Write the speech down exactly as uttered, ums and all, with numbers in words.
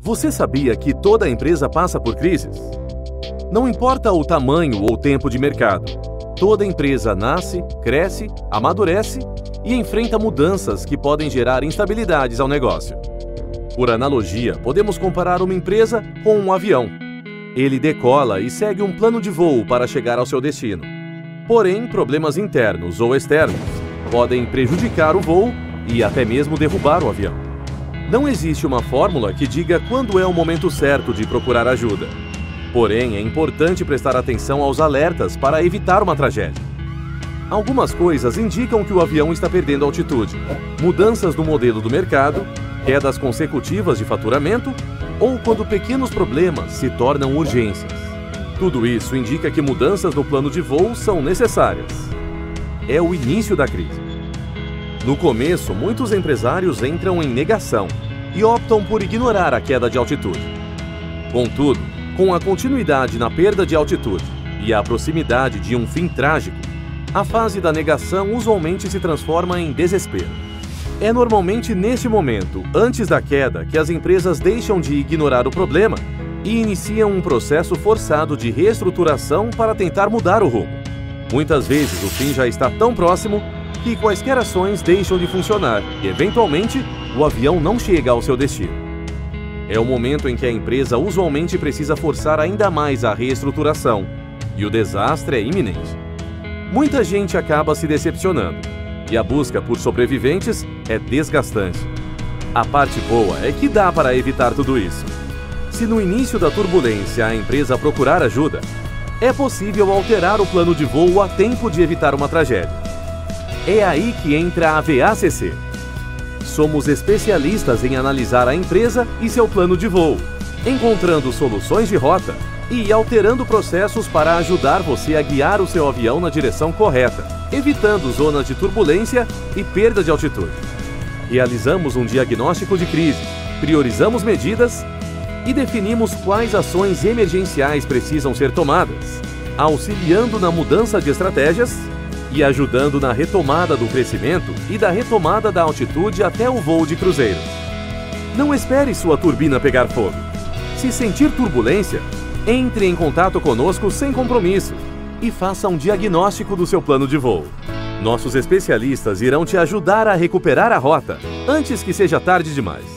Você sabia que toda empresa passa por crises? Não importa o tamanho ou tempo de mercado, toda empresa nasce, cresce, amadurece e enfrenta mudanças que podem gerar instabilidades ao negócio. Por analogia, podemos comparar uma empresa com um avião. Ele decola e segue um plano de voo para chegar ao seu destino. Porém, problemas internos ou externos podem prejudicar o voo e até mesmo derrubar o avião. Não existe uma fórmula que diga quando é o momento certo de procurar ajuda. Porém, é importante prestar atenção aos alertas para evitar uma tragédia. Algumas coisas indicam que o avião está perdendo altitude: mudanças no modelo do mercado, quedas consecutivas de faturamento ou quando pequenos problemas se tornam urgências. Tudo isso indica que mudanças no plano de voo são necessárias. É o início da crise. No começo, muitos empresários entram em negação e optam por ignorar a queda de altitude. Contudo, com a continuidade na perda de altitude e a proximidade de um fim trágico, a fase da negação usualmente se transforma em desespero. É normalmente neste momento, antes da queda, que as empresas deixam de ignorar o problema e iniciam um processo forçado de reestruturação para tentar mudar o rumo. Muitas vezes o fim já está tão próximo que quaisquer ações deixam de funcionar e, eventualmente, o avião não chega ao seu destino. É o momento em que a empresa usualmente precisa forçar ainda mais a reestruturação e o desastre é iminente. Muita gente acaba se decepcionando e a busca por sobreviventes é desgastante. A parte boa é que dá para evitar tudo isso. Se no início da turbulência a empresa procurar ajuda, é possível alterar o plano de voo a tempo de evitar uma tragédia. É aí que entra a V A C C. Somos especialistas em analisar a empresa e seu plano de voo, encontrando soluções de rota e alterando processos para ajudar você a guiar o seu avião na direção correta, evitando zonas de turbulência e perda de altitude. Realizamos um diagnóstico de crise, priorizamos medidas e definimos quais ações emergenciais precisam ser tomadas, auxiliando na mudança de estratégias e ajudando na retomada do crescimento e da retomada da altitude até o voo de cruzeiro. Não espere sua turbina pegar fogo. Se sentir turbulência, entre em contato conosco sem compromisso e faça um diagnóstico do seu plano de voo. Nossos especialistas irão te ajudar a recuperar a rota antes que seja tarde demais.